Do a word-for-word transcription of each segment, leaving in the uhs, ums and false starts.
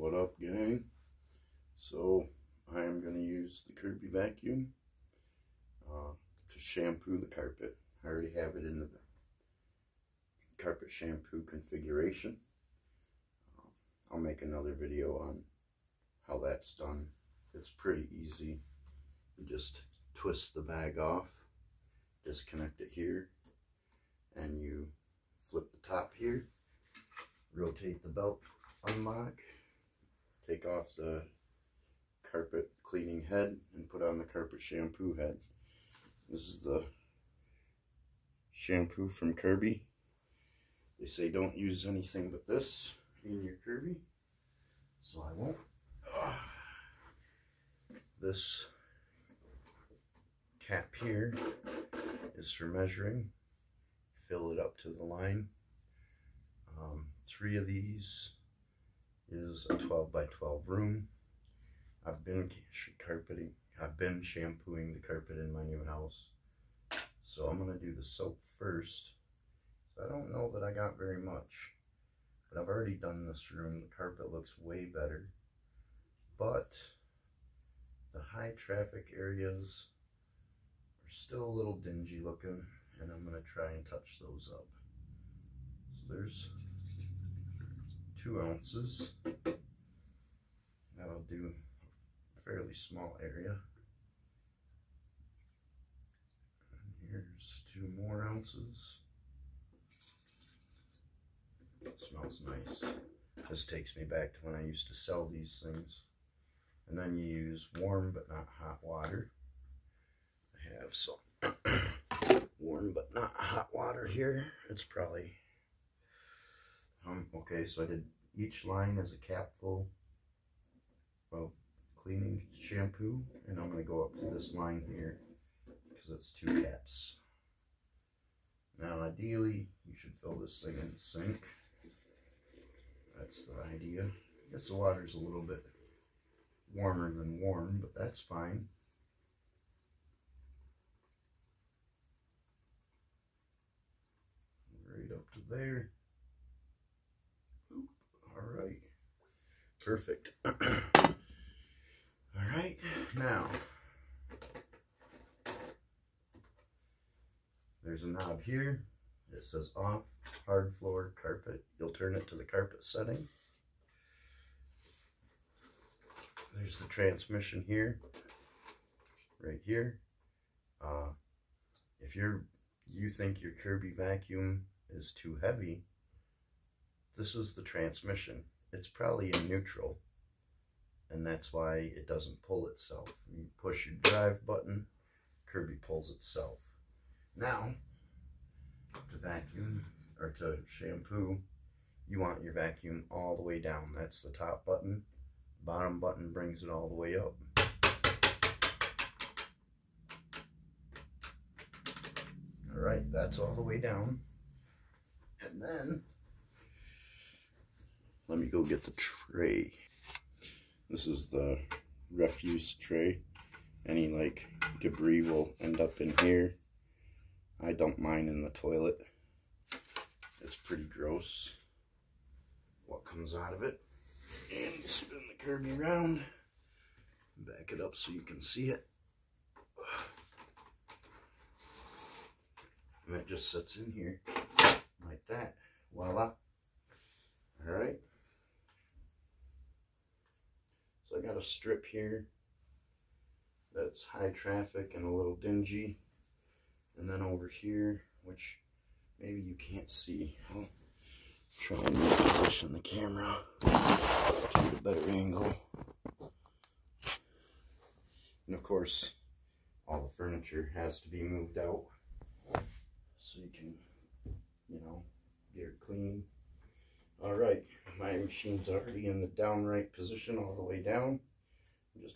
What up, gang? So I am going to use the Kirby vacuum uh, to shampoo the carpet. I already have it in the carpet shampoo configuration. Uh, I'll make another video on how that's done. It's pretty easy. You just twist the bag off, disconnect it here, and you flip the top here, rotate the belt unlock, take off the carpet cleaning head, and put on the carpet shampoo head. This is the shampoo from Kirby. They say don't use anything but this in your Kirby, so I won't. This cap here is for measuring. Fill it up to the line. Um, three of these is a twelve by twelve room. I've been carpeting, I've been shampooing the carpet in my new house. So I'm gonna do the soap first. So I don't know that I got very much, but I've already done this room. The carpet looks way better, but the high traffic areas are still a little dingy looking, and I'm gonna try and touch those up. So there's two ounces. That'll do a fairly small area. And here's two more ounces. It smells nice. This takes me back to when I used to sell these things. And then you use warm but not hot water. I have some warm but not hot water here. It's probably Um, okay, so I did each line as a capful of cleaning shampoo, and I'm going to go up to this line here because it's two caps. Now, ideally, you should fill this thing in the sink. That's the idea. I guess the water's a little bit warmer than warm, but that's fine. Right up to there. Alright, perfect. Alright, now, there's a knob here. It says off, hard floor, carpet. You'll turn it to the carpet setting. There's the transmission here, right here. Uh, if you're, you think your Kirby vacuum is too heavy, this is the transmission. It's probably in neutral, and that's why it doesn't pull itself. You push your drive button, Kirby pulls itself. Now, to vacuum, or to shampoo, you want your vacuum all the way down. That's the top button. Bottom button brings it all the way up. Alright, that's all the way down. And then, let me go get the tray. This is the refuse tray. Any like debris will end up in here. I don't mind in the toilet. It's pretty gross what comes out of it. And spin the Kirby around. Back it up so you can see it. And it just sits in here like that. Voila. Alright. So I got a strip here that's high traffic and a little dingy. And then over here, which maybe you can't see. I'll try and position the camera to get a better angle. And of course, all the furniture has to be moved out so you can, you know, get it clean. All right, my machine's already in the downright position all the way down. Just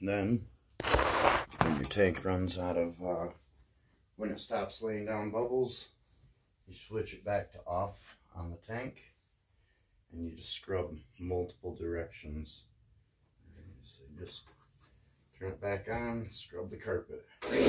Then, when your tank runs out of, uh, when it stops laying down bubbles, you switch it back to off on the tank, and you just scrub multiple directions. So you just turn it back on, scrub the carpet.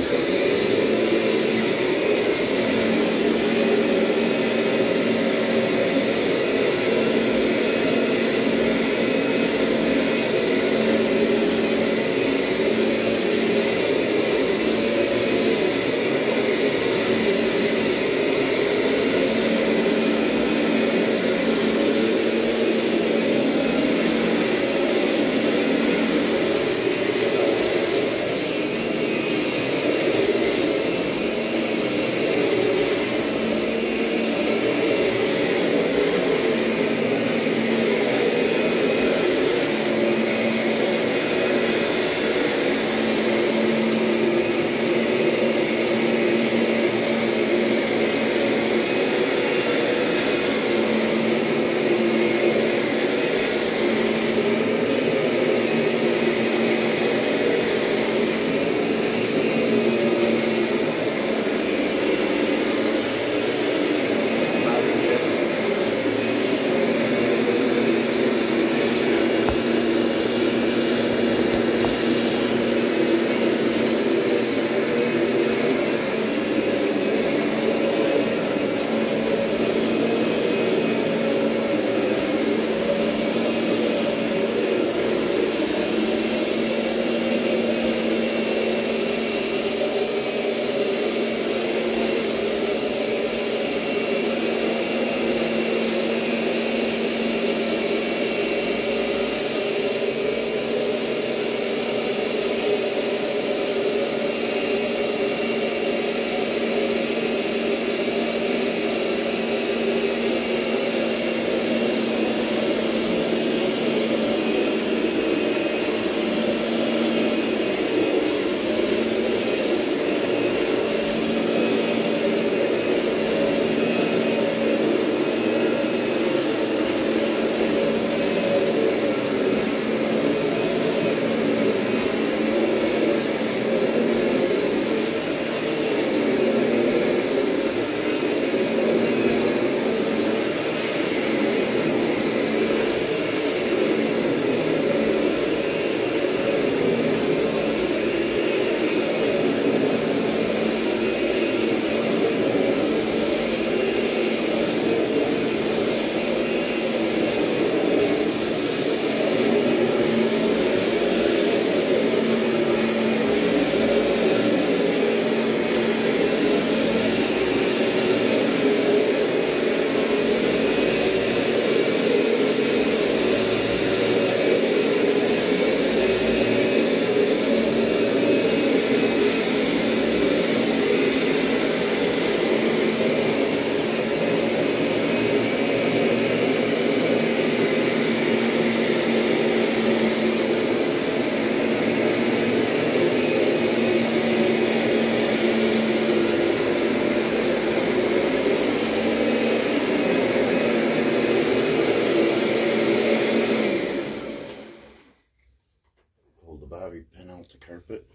the carpet.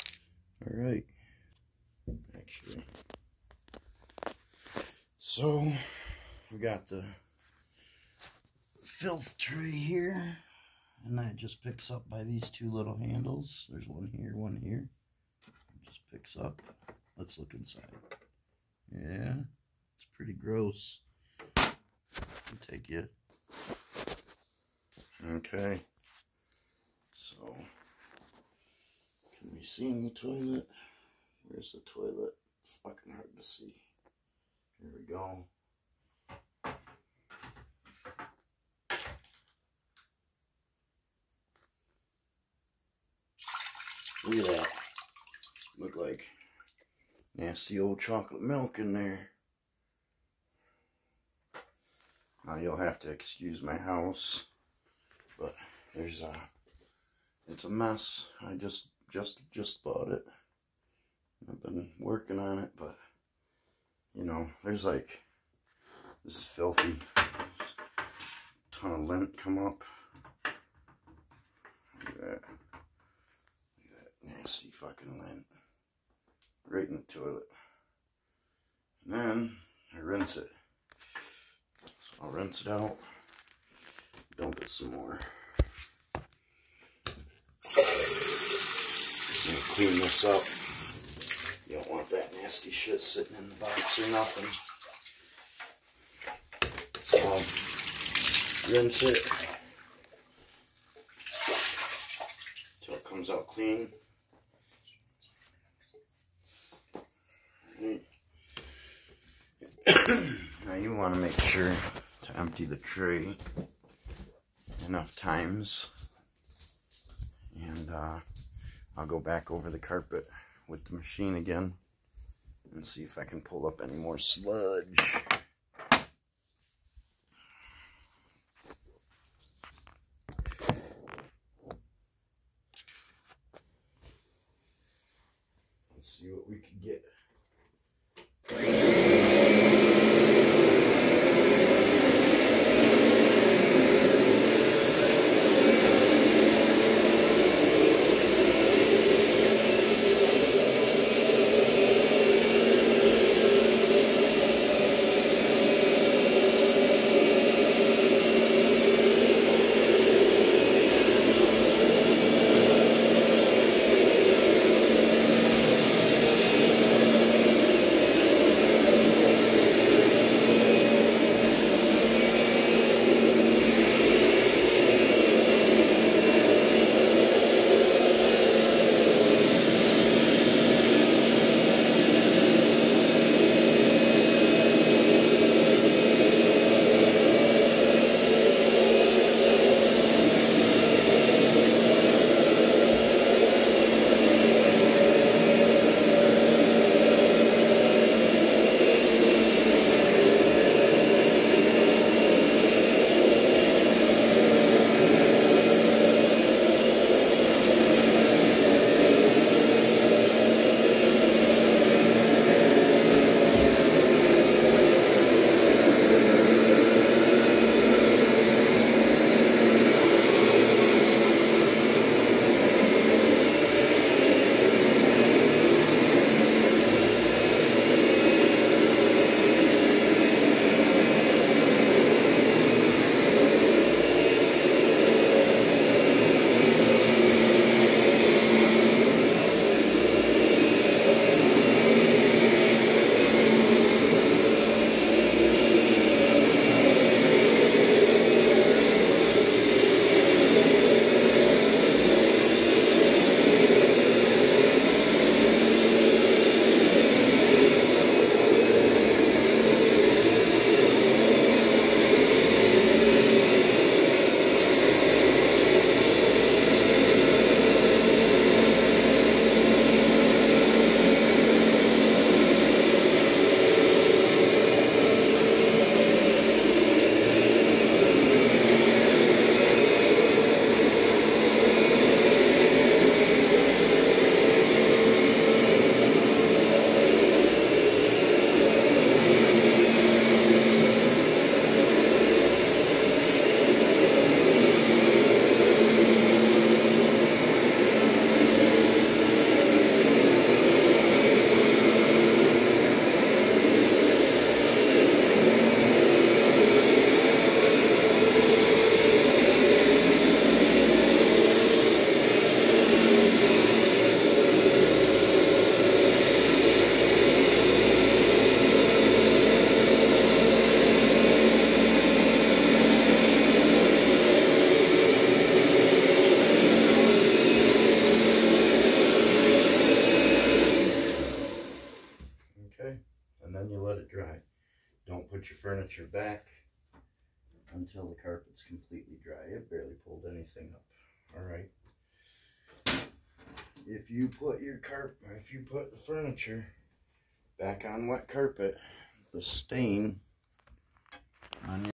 All right, actually. So we got the filth tray here, and that just picks up by these two little handles. There's one here, one here. It just picks up. Let's look inside. Yeah, it's pretty gross. I'll take it. Okay. So, can we see in the toilet? Where's the toilet? It's fucking hard to see. Here we go. Look at that. Look like nasty old chocolate milk in there. Now you'll have to excuse my house, but there's a, it's a mess. I just, just, just bought it. I've been working on it, but, you know, there's like, this is filthy. Ton of lint come up. Look at that. nasty fucking lint right in the toilet. And then I rinse it. So I'll rinse it out, dump it some more. Just gonna clean this up. You don't want that nasty shit sitting in the box or nothing. So I'll rinse it until it comes out clean. Right. Now you want to make sure to empty the tray enough times, and uh, I'll go back over the carpet with the machine again and see if I can pull up any more sludge. Let's see what we can get. Put your furniture back until the carpet's completely dry. It barely pulled anything up. All right. If you put your carpet, if you put the furniture back on wet carpet, the stain on your